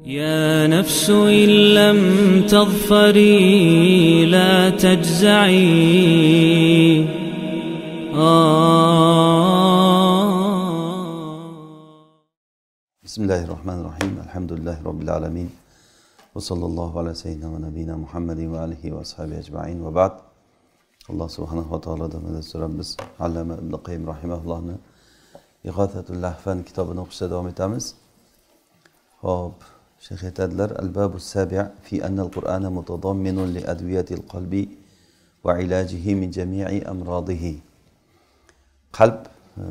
يا نفس إن لم تظفري لا تجزعي. بسم الله الرحمن الرحيم. الحمد لله رب العالمين، وصلى الله على سيدنا ونبينا محمد وآله وأصحابه أجمعين. وبعد. Allah subhanahu wa ta'aladan madad so'raymiz. Allama Ibn Qayyim rahimahullohni Ighathatul Lahfan kitobini o'qishda davom etamiz. Hop, Shayx aytadilar: Al-babu sabi' fi anna al-Qur'ana mutadamminun li adwiyati al-qalbi wa ilajihi min jami'i amradihi. Qalb,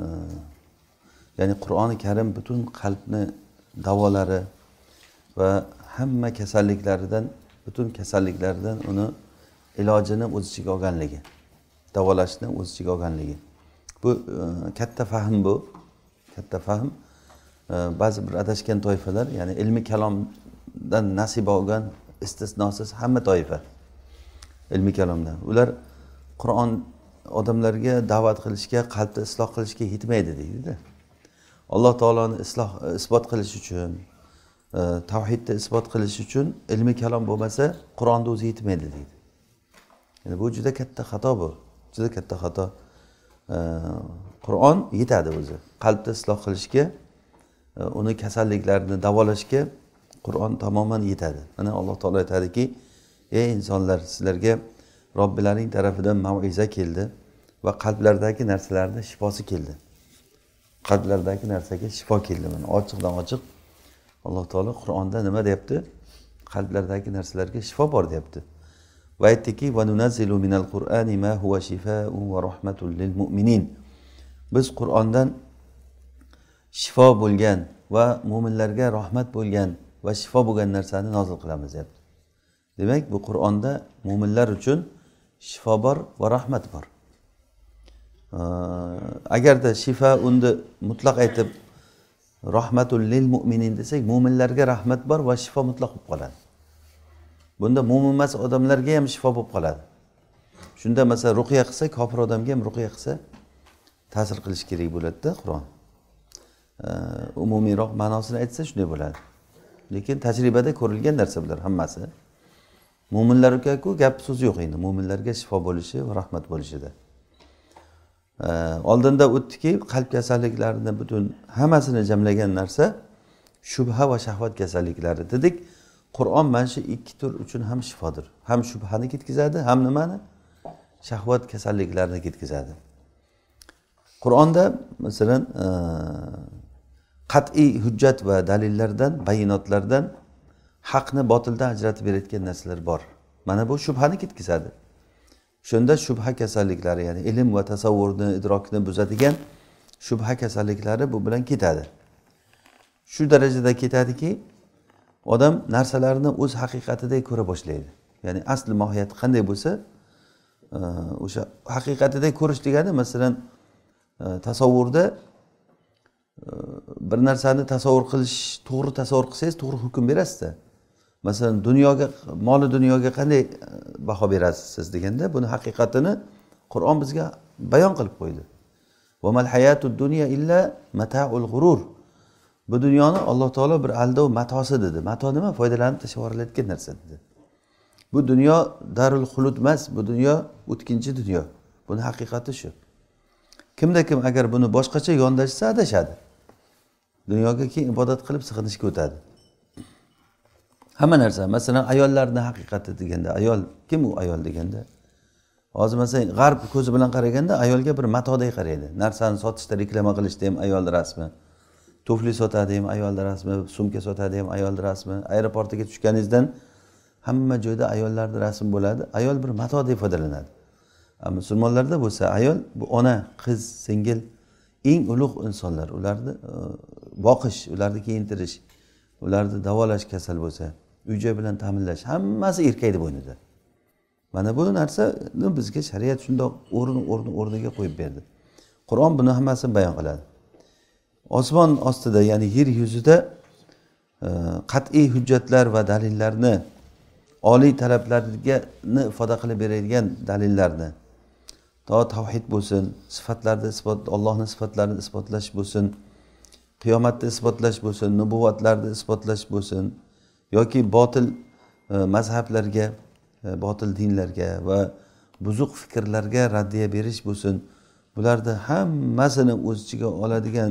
ya'ni Qur'oni Karim butun qalbni davolari va hamma kasalliklaridan, butun kasalliklaridan uni ilojini o'z ichiga olganligi, davolashni o'z ichiga olganligi. Bu katta fahm, bu katta fahm. Ba'zi bir adashgan toifalar, ya'ni ilmiy kalomdan nasib olgan istisnosiz hamma toifa ilmiy kalomdan. Ular Qur'on odamlarga da'vat qilishga, qalbni isloh qilishga yetmaydi deydi-da. Alloh taoloni isbot qilish uchun, tavhidni isbot qilish uchun ilmiy kalom bo'lmasa, Qur'onda o'zi yetmaydi deydi. Yani bu juda katta xato, bu juda katta xato. Qur'on yetadi o'zi qalbni isloh qilishga, uni kasalliklarini davolashga Qur'on tamoman yetadi. Mana Alloh taolo aytadiki: ey insonlar, sizlarga Robbilaring tarafidan mau'iza keldi va qalblardagi narsalarning shifosi keldi. Qalblardagi narsaga shifo keldi. Mana ochiqdan ochiq Alloh taolo Qur'onda nima deyapti? Qalblardagi narsalarga shifo bor deyapti. Va aytdiki: "Va nunazzilu minal Qur'ani ma huwa shifaa'un va rahmatun lil mu'minin." Biz Qur'ondan shifo bo'lgan va mu'minlarga rahmat bo'lgan va shifo bo'lgan narsani nozil qilamiz deyapti. Demak, bu Qur'onda mu'minlar uchun shifo bor va rahmat bor. Agarda shifaa'unni mutlaq aytib rahmatul lil mu'minin desak, mu'minlarga rahmat bor va shifo mutlaq bo'lib qoladi. Bunda mo'min emas odamlarga ham shifo bo'lib qoladi. Shunda masalan ruqya qilsa, kofir odamga ham ruqya qilsa ta'sir qilish kerak bo'ladi-da Qur'on. Umumiyroq ma'nosini aytsa shunday bo'ladi. Lekin tajribada ko'rilgan narsa bular hammasi. Mo'minlarga-ku gap so'z yo'q endi. Mo'minlarga shifo bo'lishi va rahmat bo'lishida. Oldinda o'tdiki, qalb kasalliklarini butun hammasini jamlagan narsa shubha va shahvat kasalliklari dedik. Qur'on mana shu ikki tur uchun ham shifodir. Ham shubhani ketkazadi, ham nimani? Shahvat kasalliklarini ketkazadi. Qur'onda masalan qat'iy hujjat va dalillardan, bayonotlardan haqni botildan ajratib berayotgan narsalar bor. Mana bu shubhani ketkazadi. Shunda shubha kasalliklari, ya'ni ilm va tasavvurni, idrokni buzadigan shubha kasalliklari bu bilan ketadi. Shu darajada ketadiki, odam narsalarni o'z haqiqatidek ko'ra boshlaydi. Ya'ni asli mohiyati qanday bo'lsa, o'sha haqiqatidek ko'rish degani, masalan, tasavvurda bir narsani tasavvur qilish, to'g'ri tasavvur qilsangiz, to'g'ri hukm berasiz-da. Masalan, dunyoga, moli dunyoga qanday baho berasiz siz deganda, buni haqiqatini Qur'on bizga bayon qilib qo'ydi. Va mal hayatud dunya illa mata'ul g'urur. Bu dunyoni Alloh taolo bir aldov matosi dedi. Mato nima? Foydalanib tashlab yuborilayotgan narsa dedi. Bu dunyo darul xulud emas, bu dunyo o'tkinchi dunyo. Buni haqiqati shu. Kimda kim agar buni boshqacha yondashsa adashadi. Dunyoga keyin ibodat qilib sig'inishga o'tadi. Hamma narsa, masalan, ayollarning haqiqati deganda, ayol kim u ayol deganda? Hozir masalan, g'arb ko'zi bilan qaraganda ayolga bir matodek qaraydi. Narsani sotishda, reklama qilishda ham ayol rasmi. Tufli sotadi ham ayol rasmi, sumka sotadi ham ayol rasmi. Aeroportiga tushganingizdan hamma joyda ayollarning rasmi bo'ladi. Ayol bir matodek foydalanadi. Musulmonlarda bo'lsa ayol bu ona, qiz, singil, eng ulug' insonlar. Ularni boqish, ularni kiyintirish, ularni davolash, kasal bo'lsa, uy-joy bilan ta'minlash, hammasi erkakning bo'ynida. Mana bu narsani bizga shariat shundoq o'rniga qo'yib berdi. Qur'on buni hammasini bayon qiladi. Osmon ostida, ya'ni yer yuzida qat'iy hujjatlar va dalillarni, oliy talablarga ifoda qilib beradigan dalillarni, to tavhid bo'lsin, sifatlarni isbot, Allohning sifatlarini isbotlash bo'lsin, qiyomatni isbotlash bo'lsin, nubuvvatlarni isbotlash bo'lsin, yoki botil mazhablarga, botil dinlarga va buzuq fikrlarga raddiya berish bo'lsin, bularni hammasini o'z ichiga oladigan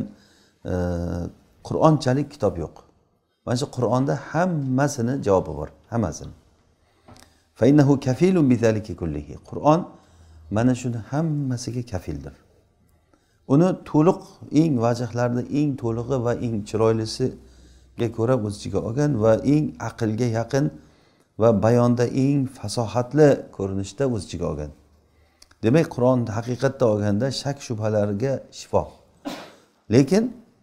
Qur'onchalik kitob yo'q. Mana shu Qur'onda hammasini javobi bor, hammasini. Fa innahu kafilun bizalika kullihi. Qur'on mana shuni hammasiga kafildir. Uni to'liq eng vajhlarni eng to'lig'i va eng chiroylisiga ko'ra o'z ichiga olgan va eng aqlga yaqin va bayonda eng fasohatli ko'rinishda o'z ichiga olgan. Demak, Qur'on haqiqatda olganda shak shubhalarga shifo. Lekin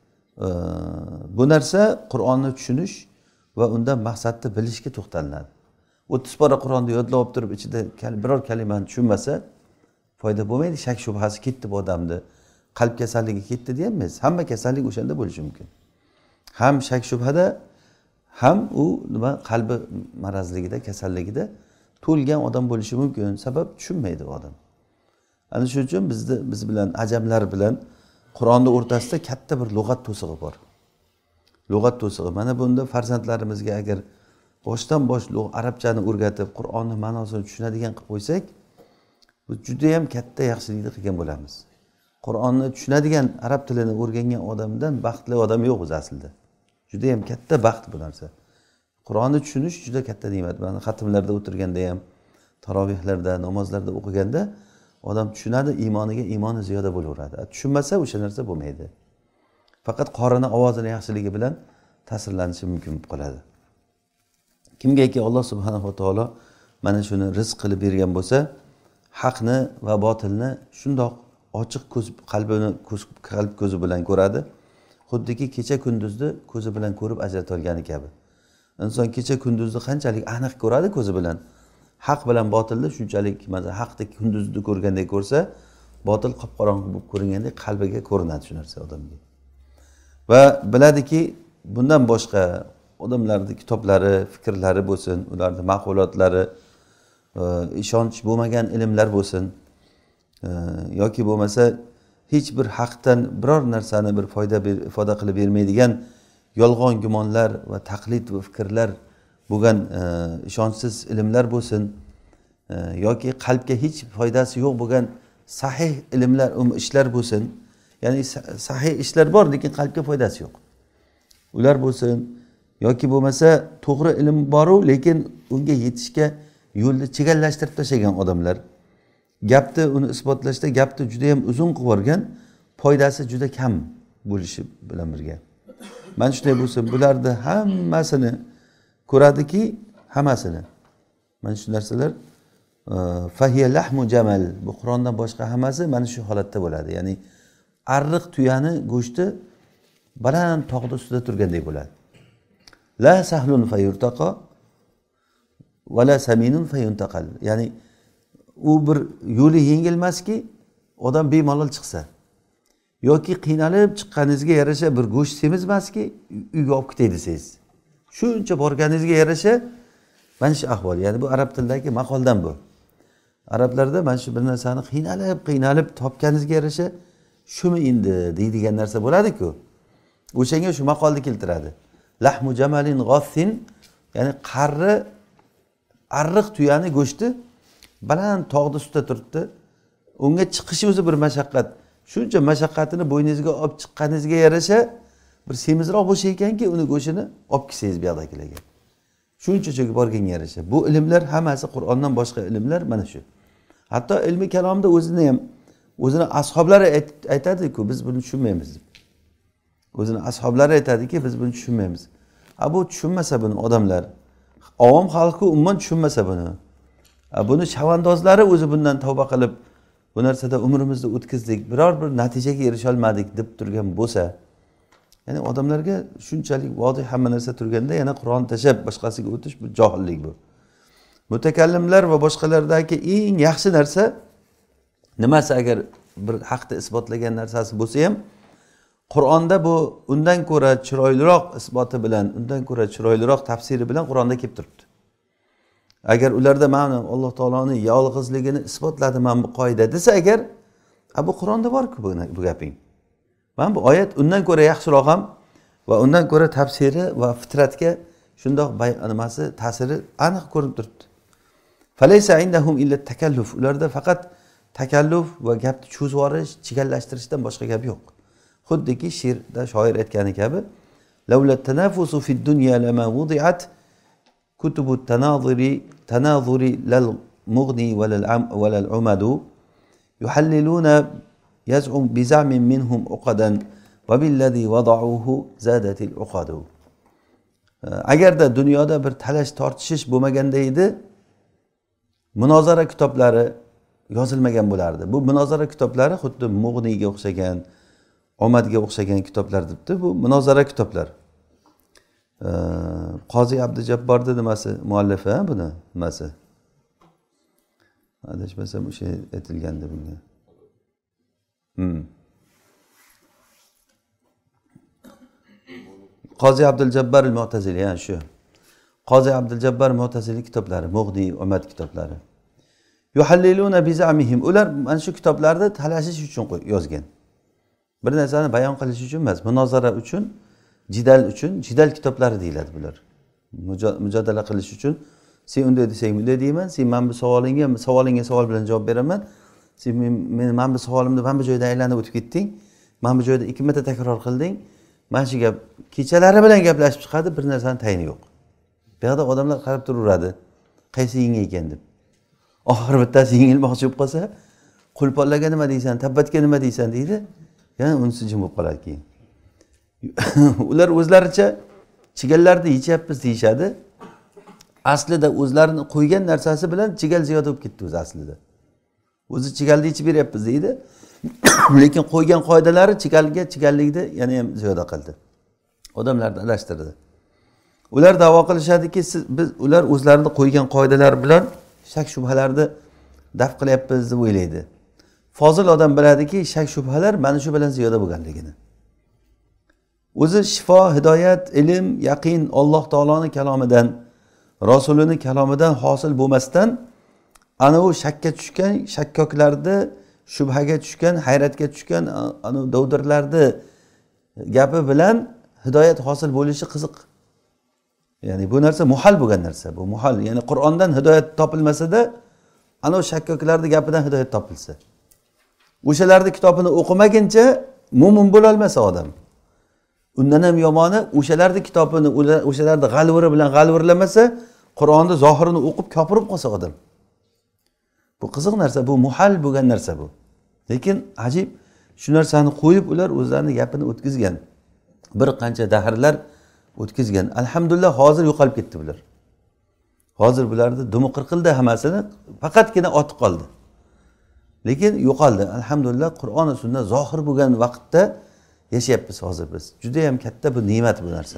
bu narsa Qur'onni tushunish va undan maqsadni bilishga to'xtalinadi. 30 pora Qur'onni yodlab olib turib ichida biror kalimani tushunmasa foyda bo'lmaydi. Shak shubhasi ketdi bu odamni. Qalb kasalligi ketdi deyapmiz. Hamma kasallik o'shanda bo'lishi mumkin. Ham shak shubhada, ham u nima qalbi marazligida, kasalligida to'lgan odam bo'lishi mumkin. Sabab tushunmaydi odam. Ana shuning uchun biz bilan ajamlar bilan Qur'onni o'rtasida katta bir lug'at to'sig'i bor. Lug'at to'sig'i. Mana bunda farzandlarimizga agar boshdan bosh arabchani o'rgatib, Qur'onning ma'nosini tushunadigan qilib qo'ysak, biz juda ham katta yaxshilikni qilgan bo'lamiz. Qur'onni tushunadigan arab tilini o'rgangan odamdan baxtli odam yo'q o'zi aslida. Juda ham katta baxt bu narsa. Qur'onni tushunish juda katta ne'mat. Mana xatmlarda o'tirganda ham, tarovihlarda, namozlarda o'qiganda odam tushunadi, iymoni ziyoda bo'laveradi. Tushunmasa o'sha narsa bo'lmaydi. Faqat qorini ovozini yaxshiligi bilan ta'sirlanishi mumkin bo'lib qoladi. Kimgaki Alloh subhanahu va taolo mana shuni rizq qilib bergan bo'lsa, haqni va botilni shundoq ochiq qalb ko'zi bilan ko'radi. Xuddiki kecha kunduzni ko'zi bilan ko'rib ajrata olgani kabi. Inson kecha kunduzni qanchalik aniq ko'radi ko'zi bilan, haq bilan botilni shunchalik, masalan, haqni kunduzni ko'rgandek ko'rsa, botil qop-qorong'i bo'lib ko'ringandek qalbiga ko'rinadi shu narsa odamga. Va biladiki, bundan boshqa odamlarning kitoblari, fikrlari bo'lsin, ularning ma'qulotlari, ishonch bo'lmagan ilmlar bo'lsin, yoki bo'lmasa hech bir haqdan biror narsani bir ifoda qilib bermaydigan yolg'on gumonlar va taqlid va fikrlar bo'lgan ishonchsiz ilmlar bo'lsin, yoki qalbga hech foydasi yo'q bo'lgan sahih ilmlar, ishlar bo'lsin. Ya'ni sahih ishlar bor, lekin qalbga foydasi yo'q. Ular bo'lsin, yoki bo'lmasa to'g'ri ilm bor-u, lekin unga yetishga yo'lni chegallashtirib tashlagan odamlar. Gapni uni isbotlashda gapni juda ham uzun qilib yuborgan, foydasi juda kam bo'lishi bilan birga. Mana shunday bo'lsa, bularni hammasini ko'radiki, hammasini. Mana shu narsalar fahiya lahmu jamal. Bu Qur'ondan boshqa hammasi mana shu holatda bo'ladi. Ya'ni arriq tuyani go'shti baland tog'ning ustida turgandek bo'ladi. La sahlun fayurtaqa va la saminun fayuntaqal. Ya'ni u bir yo'li yengilmaski, odam bemalol chiqsa, yoki qiynalib chiqqaningizga yarasha bir go'sht semizmaski, uyga olib ketay desangiz, shuncha borganingizga yarasha mana shu ahvol. Ya'ni bu arab tilidagi maqoldan bu. Arablarda mana shu bir narsani qiynalib topganingizga yarasha shumi endi deydigan narsa bo'ladi-ku. O'shanga shu maqolni keltiradi. Lahmu jamalin g'assin, ya'ni qarri arriq tuyani go'shti baland tog'ning ustida turibdi. Unga chiqishi o'zi bir mashaqqat. Shuncha mashaqqatini bo'yningizga olib chiqqaningizga yarasha bir semizroq bo'lsa ekanki, uni go'shini olib kelsangiz bu yoqdagilarga. Shuncha cho'kib borganga yarasha. Bu ilmlar hammasi Qur'ondan boshqa ilmlar mana shu. Hatto ilmiy kalomda o'zini ashablari aytadi-ku, biz buni tushunmaymiz deb. O'zini ashablari aytadiki, biz buni tushunmaymiz. Bu tushunmasa buni odamlar, avom xalqi umuman tushunmasa buni. Buni chavandozlari o'zi bundan tavba qilib, bu narsada umrimizni o'tkazdik, biror bir natijaga erisha olmadik deb turgan bo'lsa, ya'ni odamlarga shunchalik vodih hamma narsa turganda yana Qur'on tashab boshqasiga o'tish bu johillik bu. Mutakallimlar va boshqalardagi eng yaxshi narsa nimasi? Agar bir haqni isbotlagan narsasi bo'lsa ham, Qur'onda bu undan ko'ra chiroyliroq isboti bilan, undan ko'ra chiroyliroq tafsiri bilan Qur'onda kelib turibdi. Agar ularda mana Alloh taoloning yolg'izligini isbotladim men bu qoida desa agar, bu Qur'onda bor-ku bu gaping. Mana bu oyat undan ko'ra yaxshiroq ham va undan ko'ra tafsiri va fitratga shundoq nimasi ta'siri aniq ko'rinib turibdi. Falaysa indahum illa takalluf. Ularda faqat takalluf va gapni cho'zib yuborish, chigallashtirishdan boshqa gap yo'q. Xuddiki she'rda shoir aytgani kabi lavla tanafusu fid dunya lama wudi'at kutubu tanazuri lal mughni wa lal umadu yuhalliluna yaz'um biza'min minhum uqadan va billadhi wada'uhu zadatil uqadu. Agarda dunyoda bir talash tortishish bo'lmaganda edi, munozara kitoblari yozilmagan bo'lardi. Bu munozara kitoblari xuddi Mughniga o'xshagan, Omadga o'xshagan kitoblar debdi. Bu munozara kitoblar. Qozi Abdujabborda nimasi muallifi buni nimasi? Adashmasam o'sha aytilgandi bunga. Qozi Abdujabbar al-Mu'tazili, yani shu. Qozi Abdujabbar Mu'tazili kitoblari, Mughni, Omad kitoblari. Yuhalliluna bizamihim. Ular mana shu kitoblarda talashish uchun yozgan. Bir narsani bayon qilish uchun emas, munozara uchun, jidal kitoblari deyiladi bular. Mujodala qilish uchun. Sen unday desang, bunday deyman, sen men bu savolingga savol bilan javob beraman. Sen men bu savolimni men bu joyda aylanib o'tib ketding. Men bu joyda 2 marta takror qilding. Mana shu gap kechalari bilan gaplashib chiqadi, bir narsani tayini yo'q. Bu yerda odamlar qarab turaveradi. Qaysi yengil ekan deb. Oxir bittasi yengilmoqchi bo'lib qolsa, qo'lpollaga nima deysan, tabbatga nima deysan deydi. Yani unisi jim bo'lib qoladi keyin. Ular o'zlaricha chigallarni yechyapmiz deyshadi. Aslida o'zlarini qo'ygan narsasi bilan chigal ziyoda bo'lib ketdi o'zi aslida. O'zi chigalni yechib beryapmiz deydi. Lekin qo'ygan qoidalari chigallikni yana ham ziyoda qildi. Odamlarni adashtirdi. Ular da'vo qilishadiki, biz ular o'zlarini qo'ygan qoidalar bilan shak shubhalarni daf qilyapmiz deb o'ylaydi. Fozil odam biladiki, shak shubhalar mana shu bilan ziyoda bo'lganligini. O'zi shifo, hidoyat, ilm, yaqin Alloh taoloning kalomidan, Rasulining kalomidan hosil bo'lmasdan ana u shakka tushgan, shakkoklarni, shubhaga tushgan, hayratga tushgan ana dovdirlarni gapi bilan hidoyat hosil bo'lishi qiziq. Ya'ni bu narsa muhal bo'lgan narsa, bu muhal. Ya'ni Qur'ondan hidoyat topilmasa-da, ana o'sha shakkoklarning gapidan hidoyat topilsa. O'shalarning kitobini o'qimaguncha mo'min bo'la olmasa odam. Undan ham yomoni o'shalarning kitobini, o'shalarning g'alviri bilan g'alvirlamasa, Qur'onni zohirini o'qib kofirib qolsa odam. Bu qiziq narsa, bu muhal bo'lgan narsa bu. Lekin ajib, shu narsani qo'yib ular o'zlarining gapini o'tkazgan. Bir qancha dahrlar o'tkazgan. Alhamdulillah hozir yo'qolib ketdi bular. Hozir bularni dumi qirqildi hammasini, faqatgina oti qoldi. Lekin yo'qoldi. Alhamdulillah Qur'on va sunnat zohir bo'lgan vaqtda yashayapmiz hozir biz. Juda ham katta bir ne'mat bu narsa.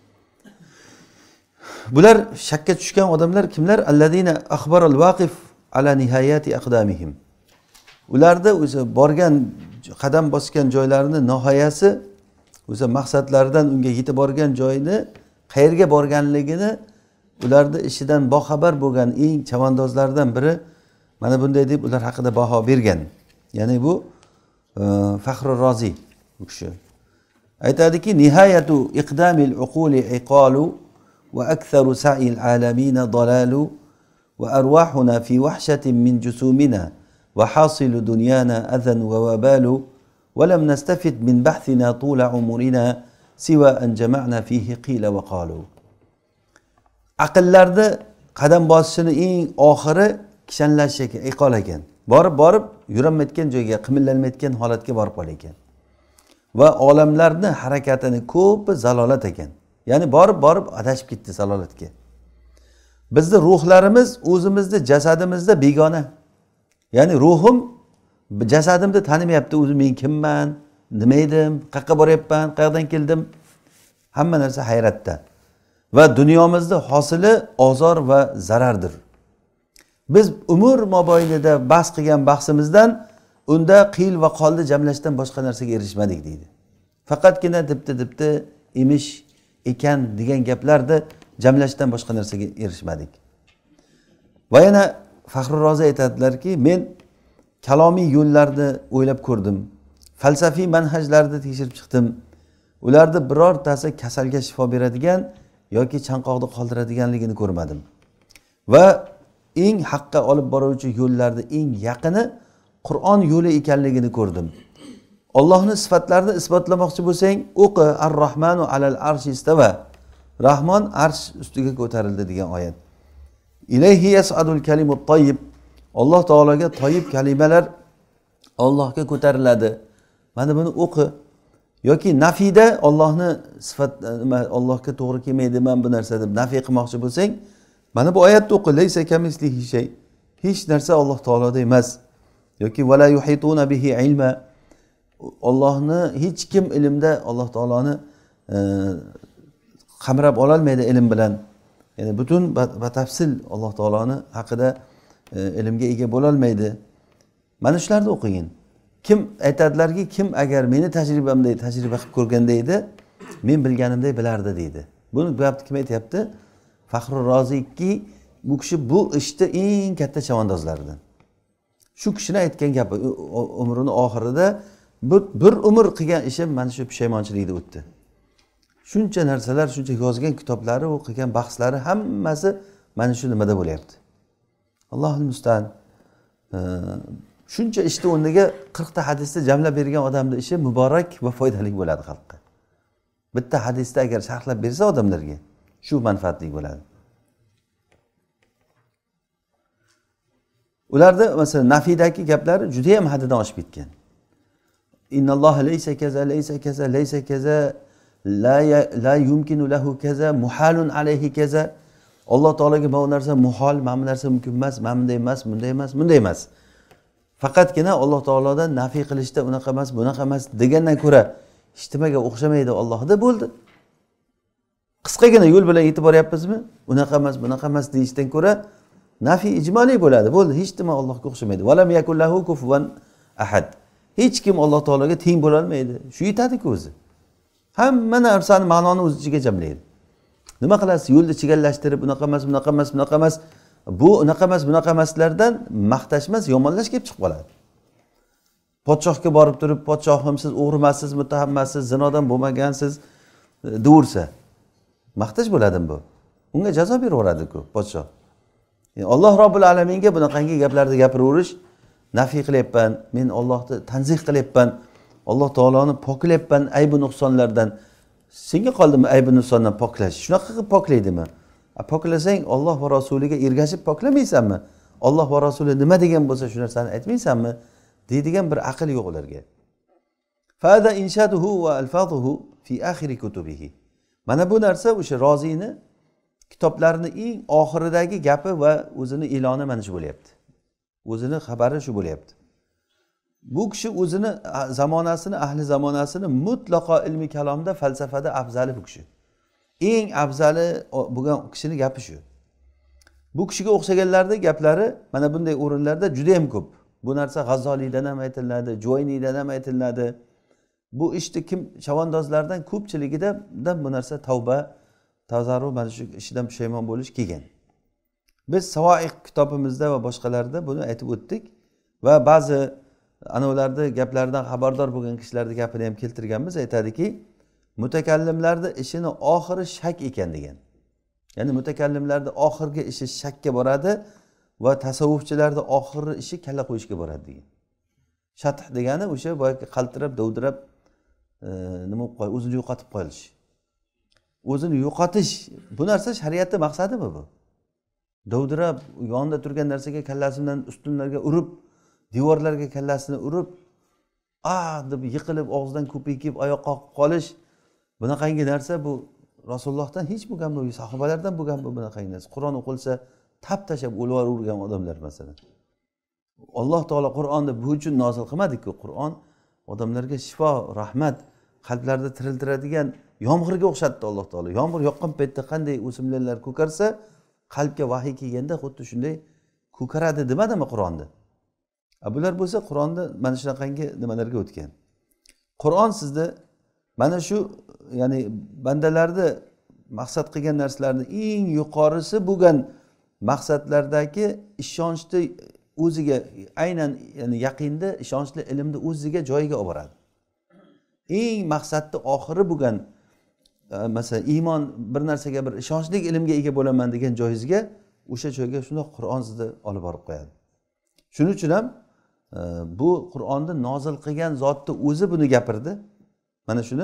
Bular shakka tushgan odamlar kimlar? Allazina akhbaral waqif ala nihayati aqdamihim. Ularda o'zi borgan, qadam bosgan joylarini nihoyasi, o'zi maqsadlaridan unga yetib borgan joyini, qayerga borganligini ularning ishidan boxabar bo'lgan eng chavandozlardan biri mana bunday deb ular haqida baho bergan. Ya'ni bu Faxrur Rozi bu kishi. Aytadiki, nihayatu iqdamil uquli iqalu va aktharu sa'il alamin dalalu va arwahuna fi wahshatin min jusumina va hasilu dunyana adhan wa wabalu wa lam nastafid min bahthina tula umurina siwa an jama'na fihi qila wa qalu. Aqllarda qadam bosishini eng oxiri kishanlash ekan, iqol ekan. Borib yurolmayotgan joyga, qimillanmayotgan holatga borib qol ekan. Va olamlarni harakatini ko'pi zalolat ekan. Ya'ni borib adashib ketdi zalolatga. Bizning ruhlarimiz o'zimizni jasadimizda begona. Ya'ni ruhim jasadimni tanimayapti, o'zi men kimman, nima edim, qayerga boryapman, qayerdan keldim. Hamma narsa hayratda. Va dunyomizda hosili ozor va zarardir. Biz umr mobaynida bahs qilgan bahsimizdan unda qiyil va qoldi jamlashdan boshqa narsaga erishmadik deydi. Faqatgina dibdi emish ekan degan gaplarni jamlashdan boshqa narsaga erishmadik. Va yana Faxrur Rozi aytadilarki, men kalomiy yo'llarni o'ylab ko'rdim. Falsafiy manhajlarni tekshirib chiqdim. Ularda birortasi kasalga shifo beradigan yoki chanqoqda qoldiradiganligini ko'rmadim. Va eng haqqa olib boruvchi yo'llarda eng yaqini Qur'on yo'li ekanligini ko'rdim. Allohning sifatlarini isbotlamoqchi bo'lsang, o'qi Ar-Rahmanu alal arshi istava. Rahmon arsh ustiga ko'tarildi degan oyat. Ilayhi yas'adul kalimut tayyib. Alloh taologa toyib kalimalar Allohga ko'tariladi. Mana buni o'qi. Yoki nafida Allohni sifat Allohga to'g'ri kelmaydi men bu narsa deb nafiy qilmoqchi bo'lsang, mana bu oyatni o'qi. Laysa kamislihi shay. Hech narsa Alloh taoloda emas. Yoki wala yuhituna bihi ilma. Allohni hech kim ilmda Alloh taoloni qamrab ololmaydi ilm bilan. Ya'ni butun batafsil Alloh taoloni haqida ilmga ega bo'la olmaydi. Mana shularni o'qing. Kim aytadilarki, kim agar meni tajribamda tajriba qilib ko'rganda edi, men bilganimday bilardi deydi. Buni bu gapni kim aytayapti? Faxrur Roziyki, bu kishi bu ishda eng katta chavandozlardan. Shu kishini aytgan gapi umrining oxirida bir umr qilgan ishim mana shu pushaymonchilikda o'tdi. Shuncha narsalar, shuncha yozgan kitoblari, u qilgan bahslari hammasi mana shu nimada bo'lyapti. Allohul musta'an. Shuncha ishni o'rniga 40 ta hadisni jamlab bergan odamning ishi muborak va foydali bo'ladi xalqqa. Bitta hadisda agar sharhlab bersa odamlarga, shu manfaatli bo'ladi. Ularda masalan nafidagi gaplari juda ham haddidan oshib ketgan. Innalloha laysa kaza, laysa kaza, laysa kaza, la yumkinu lahu kaza, muhalun alayhi kaza. Alloh taolaga bu narsa muhol, mana bu narsa mumkin emas, mana bunday emas, bunday emas, bunday emas. Faqatgina Alloh taolodan nafiy qilishda unaqa emas, bunaqa emas degandan ko'ra hech nimaga o'xshamaydi Allohda bo'ldi. Qisqagina yo'l bilan yetib boryapmizmi? Unaqa emas, bunaqa emas deyishdan ko'ra nafiy ijmoliy bo'ladi. Bo'ldi, hech nima Allohga o'xshamaydi. Valam yakullahu kufuwan ahad. Hech kim Alloh taologa teng bo'la olmaydi. Shu yetadi-ku o'zi. Hamma narsani ma'noni o'z ichiga jamlaydi. Nima qilasiz? Yo'lni chigallashtirib, bunaqa emas, bunaqa emas, bunaqa emas. Bu unaqa emas, bunaqa emaslardan maqtash emas, yomonlash kelib chiqib qoladi. Podshohga borib turib, podshohim siz o'g'rimassiz, muttahammassiz, zinodan bo'lmagansiz deursa, maqtash bo'ladimi bu? Unga jazo beraveradi-ku podshoh. Alloh Robbil alaminga bunaqangi gaplarni gapiraverish, nafiy qilyapman, men Allohni tanzih qilyapman, Alloh taoloni poklayapman aybi nuqsonlardan. Senga qoldimi aybi nuqsondan poklash? Shunaqa qilib poklaydimi? Poklasang Alloh va rasuliga ergashib poklamaysanmi? Alloh va rasuli nima degan bo'lsa shu narsani aytmaysanmi? deydigan bir aql yo'q ularga. Fada inshaduhu va alfazuhu fi akhir kutubihi. Mana bu narsa o'sha Roziyni kitoblarini eng oxiridagi gapi va o'zini e'loni mana shu bo'lyapti. O'zini xabari shu bo'lyapti. Bu kishi o'zini zamonasini, ahli zamonasini mutlaqo ilmiy kalomda, falsafada afzali bu kishi. Eng afzali bo'lgan kishini gapi shu. Bu kishiga o'xshaganlarning gaplari mana bunday o'rinlarda juda ham ko'p. Bu narsa G'azzoliydan ham aytiladi, Juvayniydan ham aytiladi. Bu ishni kim chavandozlardan ko'pchiligida bu narsa tavba, tazarru mana shu ishidan pushaymon bo'lish kelgan. Biz Savoiq kitobimizda va boshqalarda buni aytib o'tdik va ba'zi anavlarda gaplardan xabardor bo'lgan kishilarning gapini ham keltirganmiz. Aytadiki, mutakallimlarning ishini oxiri shak ekan degan. Ya'ni mutakallimlarning oxirgi ishi shakka boradi va tasavvufchilarning oxirgi ishi kalla qo'yishga boradi degan. Shath degani o'sha boyagi qaltirab, dovdirab nima qo'y, o'zini yo'qotib qo'yish. O'zini yo'qotish, bu narsa shariatning maqsadimi bu? Dovdirab yonida turgan narsaga kallasidan ustunlarga urib, devorlarga kallasini urib, deb yiqilib og'zidan ko'pikib oyoq qoqib qolish, bunaqangi narsa bu Rasulullohdan hech bo'lgan bu, sahobalardan bo'lgan bu bunaqangi narsa. Qur'on o'qilsa tap tashab o'lvorgan odamlar masalan. Alloh taolo Qur'onni bu uchun nozil qilmadi-ku. Qur'on odamlarga shifo, rahmat, qalblarda tiriltiradigan yomg'irga o'xshatdi Alloh taolo. Yomg'ir yoqqan paytda qanday o'simliklar ko'karsa, qalbga vahiy kelganda xuddi shunday ko'karadi demadimi Qur'onda? Bular bo'lsa Qur'onda mana shunaqangi nimalarga o'tgan. Qur'on sizda mana shu, ya'ni bandalarni maqsad qilgan narsalarning eng yuqorisi bo'lgan maqsadlardagi ishonchni o'ziga aynan, ya'ni yaqinda ishonchli ilmni o'ziga joyiga olib boradi. Eng maqsadni oxiri bo'lgan masalan iymon bir narsaga bir ishonchli ilmga ega bo'laman degan joyingizga o'sha joyga shundoq Qur'on sizni olib borib qo'yadi. Shuning uchun ham bu Qur'onni nozil qilgan zotni o'zi buni gapirdi. Mana shuni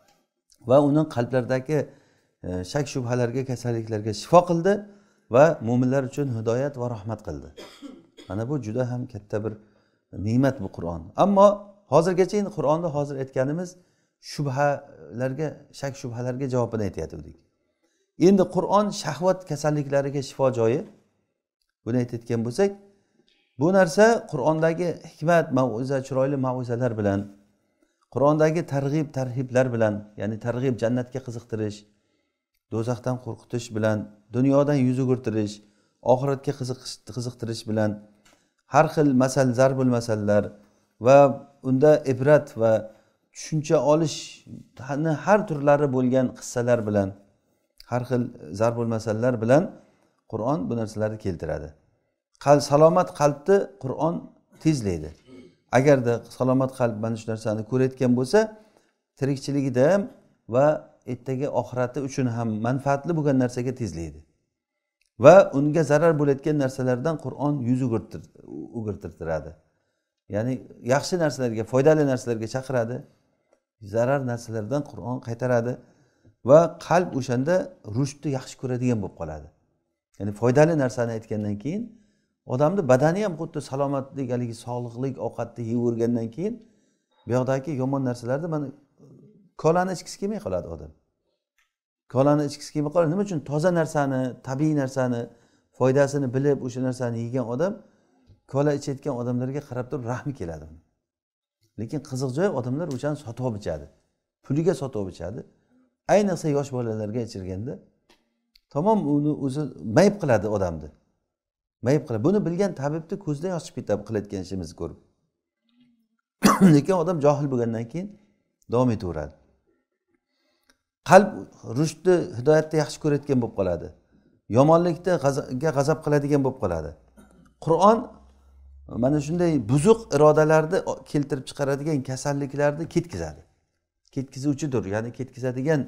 va uning qalblaridagi shak shubhalarga, kasalliklarga shifo qildi va mo'minlar uchun hidoyat va rahmat qildi. Mana bu juda ham katta bir ne'mat bu Qur'on. Ammo hozirgacha endi Qur'onda hozir aytganimiz shubhalarga, shak shubhalarga javobini aytayotgandik. Endi Qur'on shahvat kasalliklariga shifo joyi. Buni aytayotgan bo'lsak, bu narsa Qur'ondagi hikmat, ma'uza, chiroyli ma'uzalar bilan, Qur'ondagi targ'ib, tarhiblar bilan, ya'ni targ'ib jannatga qiziqtirish, do'zaxdan qo'rqitish bilan, dunyodan yuz o'girtirish, oxiratga qiziqtirish bilan har xil masal, zarbul masallar va unda ibrat va tushuncha olishni har turlari bo'lgan qissalar bilan, har xil zarbul masallar bilan Qur'on bu narsalarni keltiradi. Salomat qalbni Qur'on tezlaydi. Agarda salomat qalb mana shu narsani ko'rayotgan bo'lsa, tirikchiligida ham va ertaga oxirati uchun ham manfaatli bo'lgan narsaga tezlaydi. Va unga zarar bo'layotgan narsalardan Qur'on yuz o'girtiradi. Ya'ni yaxshi narsalarga, foydali narsalarga chaqiradi, zarar narsalardan Qur'on qaytaradi va qalb o'shanda rushdni yaxshi ko'radigan bo'lib qoladi. Ya'ni foydali narsani aytgandan keyin odamni badani ham xuddi salomatlik, haligi sog'liqli ovqatni yeb o'rgandan keyin bu yoqdagi yomon narsalarni mana kolani ichkisi kelmay qoladi odam. Kolani ichkisi kelmay qoladi. Nima uchun? Toza narsani, tabiiy narsani, foydasini bilib o'sha narsani yegan odam kola ichayotgan odamlarga qarab turib rahmi keladi. Lekin qiziq joy, odamlar o'shani sotib olib ichadi. Puliga sotib olib ichadi. Ayniqsa yosh bolalarga ichirganda tamom uni o'zi mayib qiladi odamni. Mayib qiladi. Buni bilgan tabibni ko'zda yosh chiqib ketadi qilayotgan ishimizni ko'rib. Lekin odam johil bo'lgandan keyin davom etaveradi. Qalb rushdni, hidoyatni yaxshi ko'rayotgan bo'lib qoladi. Yomonlikda g'azab qiladigan bo'lib qoladi. Qur'on mana shunday buzuq irodalarni keltirib chiqaradigan kasalliklarni ketkizadi. Ketkizuvchidir, ya'ni ketkizadigan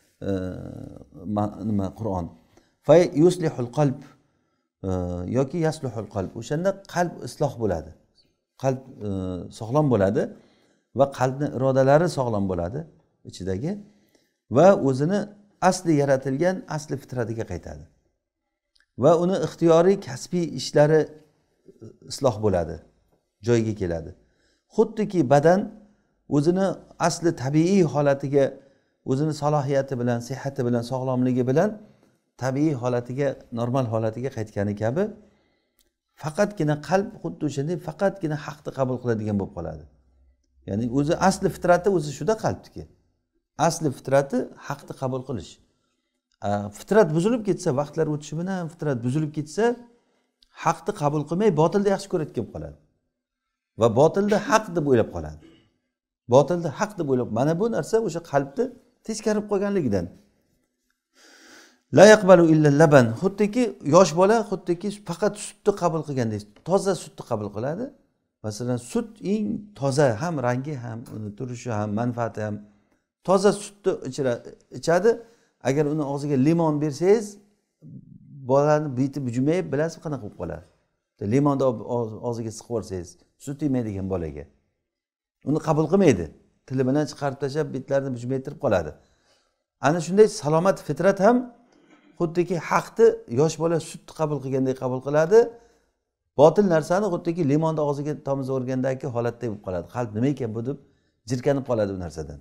nima Qur'on. Fa yuslihul qalb yoki yasluhul qalb. O'shanda qalb isloh bo'ladi. Qalb sog'lom bo'ladi va qalbning irodalari sog'lom bo'ladi ichidagi va o'zini asli yaratilgan asli fitratiga qaytadi. Va uni ixtiyoriy kasbiy ishlari isloh bo'ladi, joyiga keladi. Xuddiki badan o'zini asli tabiiy holatiga, o'zini salohiyati bilan, sihhati bilan, sog'lomligi bilan tabiiy holatiga, normal holatiga qaytgani kabi faqatgina qalb xuddi o'shanday faqatgina haqni qabul qiladigan bo'lib qoladi. Ya'ni o'zi asli fitrati o'zi shuda qalbniki. Asli fitrati haqni qabul qilish. Fitrat buzilib ketsa, vaqtlar o'tishi bilan fitrat buzilib ketsa, haqni qabul qilmay botilni yaxshi ko'rayotgan qoladi. Va botilni haq deb o'ylab qoladi. Botilni haq deb o'ylab, mana bu narsa o'sha qalbni teskarib qo'yganligidan. La yaqbalu illa laban. Xuddiki yosh bola xuddiki faqat sutni qabul qilgandek, toza sutni qabul qiladi. Masalan, sut eng toza, ham rangi ham, uni turishi ham, manfaati ham toza sutni ichadi. Agar uni og'ziga limon bersangiz, bolani biti bujumayib, bilasiz qanaqa bo'lib qoladi. Limonni og'ziga siqib olsangiz, sut yemaydigan bolaga uni qabul qilmaydi. Tili bilan chiqarib tashlab, bitlarini bujumaytirib qoladi. Ana shunday salomat fitrat ham xuddiki haqni yosh bola sutni qabul qilgandek qabul qiladi. Botil narsani xuddiki limonni og'ziga tomizib o'rgandagi holatda bo'lib qoladi. Qalb nima ekan bu deb jirkanib qoladi bu narsadan.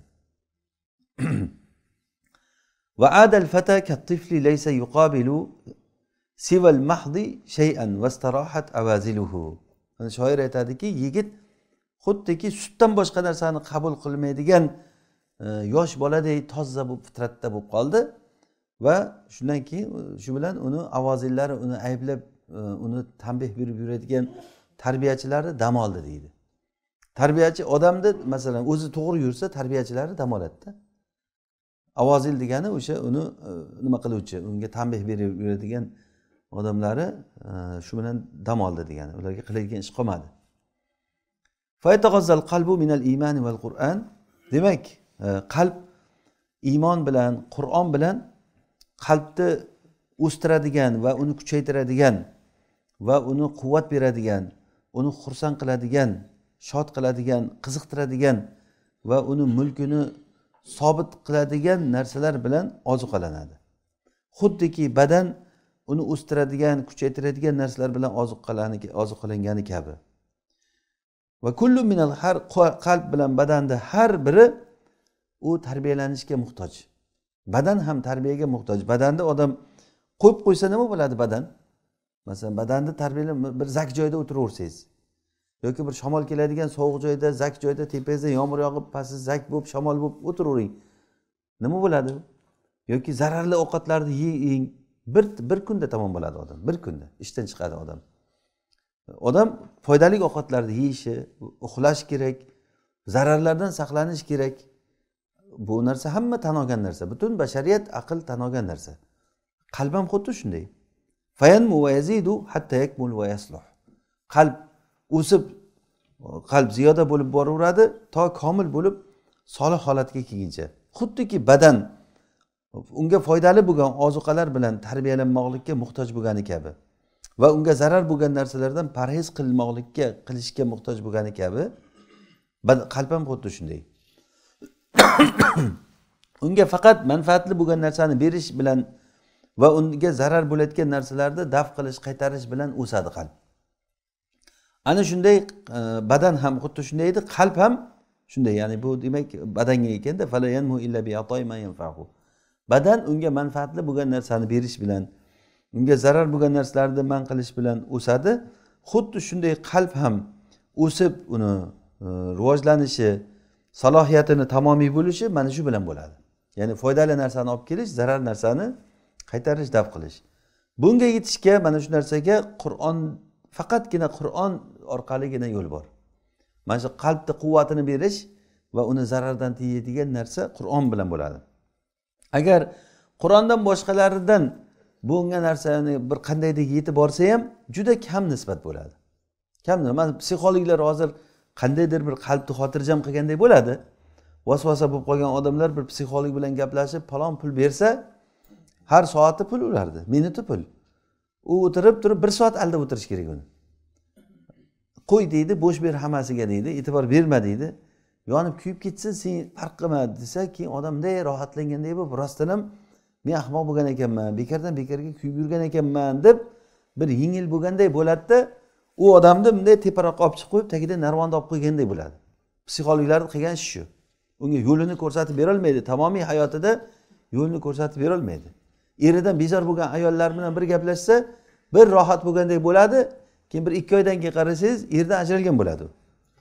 Va adal fata kat-tifli laysa yuqabilu siva al-mahdi shay'an wastarahat awaziluhu. Mana shoir aytadiki, yigit xuddiki sutdan boshqa narsani qabul qilmaydigan yosh boladek toza bu fitratda bo'lib qoldi va shundan keyin shu bilan uni avozillari uni ayblab uni tanbeh berib yuradigan tarbiyachilari dam oldi deydi. Tarbiyachi odamni masalan o'zi to'g'ri yursa tarbiyachilari dam oladi-da. Avozil degani o'sha uni nima qiluvchi, unga tanbeh berib yuradigan odamlari shu bilan dam oldi degani. Ularga qiladigan ish qolmadi. Fa yataghazzal qalbu minal iymani val Qur'an. Demak, qalb iymon bilan, Qur'on bilan qalbni o'stiradigan va uni kuchaytiradigan va uni quvvat beradigan, uni xursand qiladigan, shod qiladigan, qiziqtiradigan va uni mulkini sobit qiladigan narsalar bilan ozuqalanadi. Xuddiki badan uni o'stiradigan, kuchaytiradigan narsalar bilan ozuqalangani kabi. Va kullu minal, har qalb bilan badanda har biri u tarbiyalanishga muhtoj. Badan ham tarbiyaga muhtoj. Badanda odam qo'yib qo'ysa nima bo'ladi badan? Masalan, badanni tarbiyalab bir zak joyda o'tiraversangiz yoki bir shamol keladigan sovuq joyda, zak joyda, tepangizda yomg'ir yog'ib, pastda zak bo'lib, shamol bo'lib o'tiravering. Nima bo'ladi? Yoki zararli ovqatlarni yeng, bir kunda tamom bo'ladi odam. Bir kunda ishdan chiqadi odam. Odam foydali ovqatlarni yeyishi, uxlash kerak, zararlardan saqlanish kerak. Bu narsa hamma tan olgan narsa. Butun bashariyat aql tan olgan narsa. Qalb ham xuddi shunday. Fayanmu va yazidu hatta yakmul va yasluh. Qalb o'sib, qalb ziyoda bo'lib boraveradi to komil bo'lib solih holatga kelguncha. Xuddiki badan unga foydali bo'lgan ozuqalar bilan tarbiyalanmoqlikka muhtoj bo'lgani kabi va unga zarar bo'lgan narsalardan parhez qilishga muhtoj bo'lgani kabi qalb ham xuddi shunday. Unga faqat manfaatli bo'lgan narsani berish bilan va unga zarar bo'layotgan narsalarni daf qilish, qaytarish bilan o'sadi qalb. Ana shunday badan ham xuddi shunday edi, qalb ham shunday. Ya'ni bu demak badanga ekanda fala yanmu illa bi atay ma yanfa'u. Badan unga manfaatli bo'lgan narsani berish bilan, unga zarar bo'lgan narsalarni man qilish bilan o'sadi. Xuddi shunday qalb ham o'sib, uni rivojlanishi, salohiyatini tamomiy bo'lishi mana shu bilan bo'ladi. Ya'ni foydali narsani olib kelish, zarar narsani qaytarish, daf qilish. Bunga yetishga mana shu narsaga Qur'on, faqatgina Qur'on orqaligina yo'l bor. Mana shu qalbni quvvatini berish va uni zarardan tiyadigan narsa Qur'on bilan bo'ladi. Agar Qur'ondan boshqalaridan bunga narsani bir qandaydir yetib borsa ham juda kam nisbat bo'ladi. Kam. Mana psixologlar hozir qandaydir bir qalbni xotirjam qilganday bo'ladi. Vasvasa bo'lib qolgan odamlar bir psixolog bilan gaplashib, falon pul bersa, har soati pul ulardi, minuti pul. U o'tirib turib 1 soat aldab o'tirish kerak uni. Qo'y deydi, bo'sh ber hammasiga deydi, e'tibor berma deydi. Yonib kuyib ketsin, sen farq qilma desa, keyin odamday rohatlanganday bo'lib, rostdan ham men ahmoq bo'lgan ekanman, bekardan bekarga kuyib yurgan ekanman deb bir yengil bo'lganday bo'ladi-da, u odamni bunday teparoqqa olib chiqib qo'yib, tagida narvonda olib qo'yganday bo'ladi. Psixologlarning qilgan ishi shu. Unga yo'lini ko'rsatib bera olmaydi, tamomiy hayotida yo'lni ko'rsatib bera olmaydi. Eridan bezor bo'lgan ayollar bilan bir gaplashsa, bir rohat bo'lganday bo'ladi, keyin bir 2 oydan keyin qarasangiz, erdan ajralgan bo'ladi u.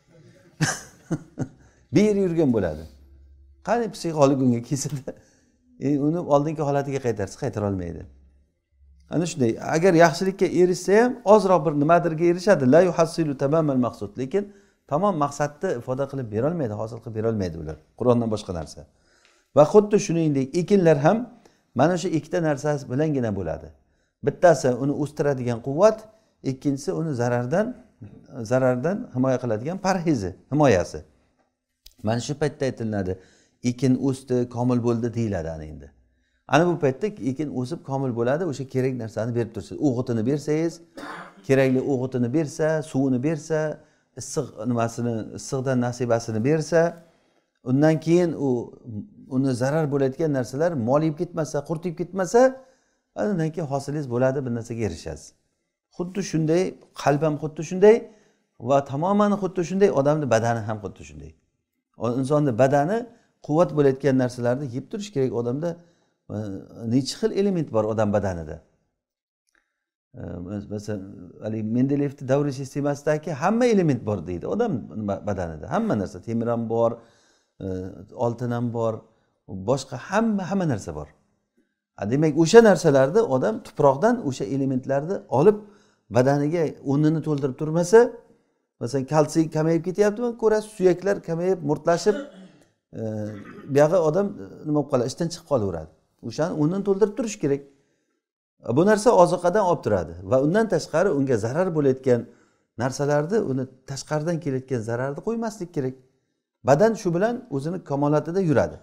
Bir yurgan bo'ladi. Qani psixolog unga kelsa-da, uni oldingi holatiga qaytara olmaydi. Ana shunday. Agar yaxshilikka erishsa ham ozroq bir nimadirga erishadi. La yuhassilu tamamal maqsud. Lekin tamom maqsadni ifoda qilib bera olmaydi, hosil qilib bera olmaydi ular. Qur'ondan boshqa narsa. Va xuddi shuningdek ekinlar ham mana shu ikkita narsasi bilangina bo'ladi. Bittasi uni o'stiradigan quvvat, ikkinchisi uni zarardan himoya qiladigan parhezi, himoyasi. Mana shu paytda aytiladi, ekin o'sdi, komil bo'ldi deyiladi ana endi. Ana bu paytda ekin o'sib komil bo'ladi, o'sha kerak narsani berib tursiz. O'g'itini bersangiz, kerakli o'g'itini bersa, suvini bersa, issiqdan nasibasini bersa, undan keyin uni zarar bo'layotgan narsalar moliyib ketmasa, qurtib ketmasa, undan keyin hosilingiz bo'ladi, bir narsaga erishasiz. Xuddi shunday, qalb ham xuddi shunday va tamoman xuddi shunday, odamning badani ham xuddi shunday. Insonning badani quvvat bo'layotgan narsalarni yeb turish kerak. Odamda necha xil element bor odam badanida. Masalan, Mendeleyevning davriy sistemasidagi hamma element bor deydi odam badanida. Hamma narsa, temir ham bor, oltin ham bor, boshqa hamma narsa bor. Demak, o'sha narsalarni odam tuproqdan o'sha elementlarni olib badaniga o'rnini to'ldirib turmasa, masalan, kalsiy kamayib ketyaptimi, ko'rasiz, suyaklar kamayib, murtlashib, bu yoqqa odam nima bo'lib qoladi, ishdan chiqib qolaveradi. O'shani o'rnini to'ldirib turish kerak. Bu narsa oziqadan olib turadi va undan tashqari unga zarar bo'layotgan narsalarni, uni tashqaridan kelayotgan zararni qo'ymaslik kerak. Badan shu bilan o'zini kamolatida yuradi.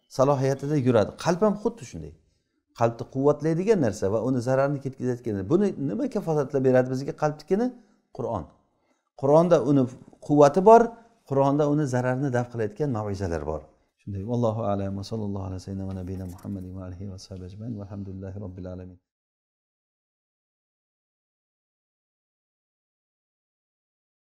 salohiyatida yuradi. Qalb ham xuddi shunday. Qalbni quvvatlaydigan narsa va uni zararni ketkazadigan. Buni nima kafolatlab beradi bizga qalbnikini? Qur'on. Qur'onda uni quvvati bor, Qur'onda uni zararni daf qilayotgan mav'izalar bor. Shunday. Vallohu a'lam va sallallohu alayhi va sallam va nabiyina Muhammadin va alihi va sahbihi ajmain. Alhamdulillahi robbil alamin.